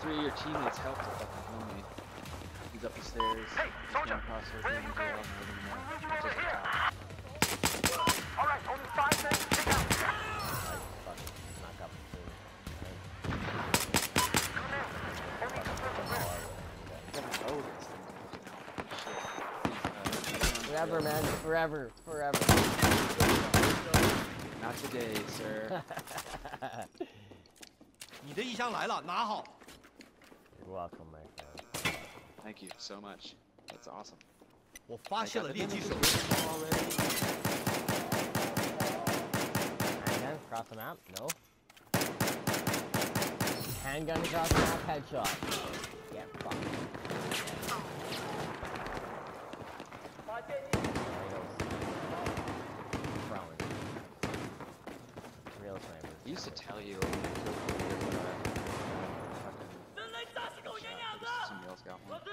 three of your teammates helped to fucking kill me. He's up the stairs. Hey, soldier! Where are you going? Alright, only 5 minutes to take out. Knock up the Come in. Only 2 minutes. Forever, man. Forever. Forever. Not today, sir. 你的异箱来了，拿好。 You're welcome, my friend. Thank you so much. That's awesome. 我发现了猎击手。 Handgun across the map? No. Handgun across the map, headshot. Get fucked. There he goes. Throwing. Real sniper. I used to tell you. Somebody else got one.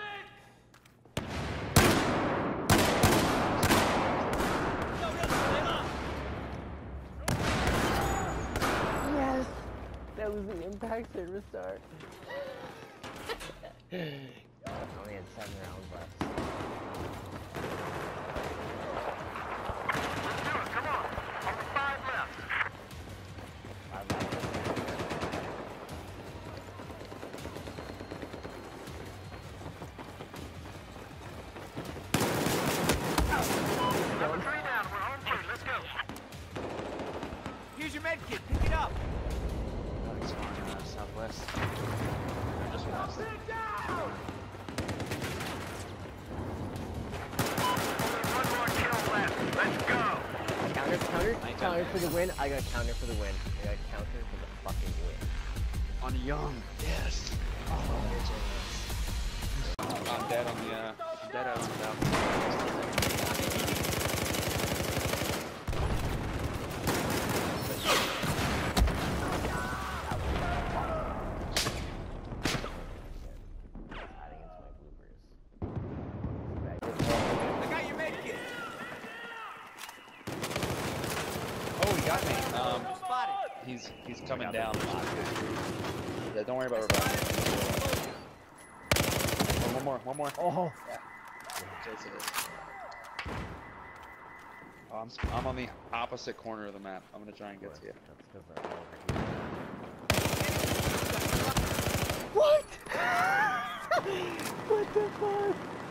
Yes! That was the impact service start. Only had 7 rounds left. Let's do it, come on. Only 5 left. 5 left. Number 3 down, we're home free, let's go. Here's your med kit. Pick it up. It's on southwest. Just west. Only 1 more kill left, let's go. Counter for the win. I got counter for the win. I got counter for the fucking win. On Young, yes. Oh, I'm dead on the I'm dead out on the south. Adding into my bloopers. I got your med kit. Oh, he got me. Spotted. He's coming down. Yeah, don't worry about reviving. One more. Oh! Chase it. Oh, I'm on the opposite corner of the map. I'm gonna try and get to you. That's because they're all over here. What? What the fuck?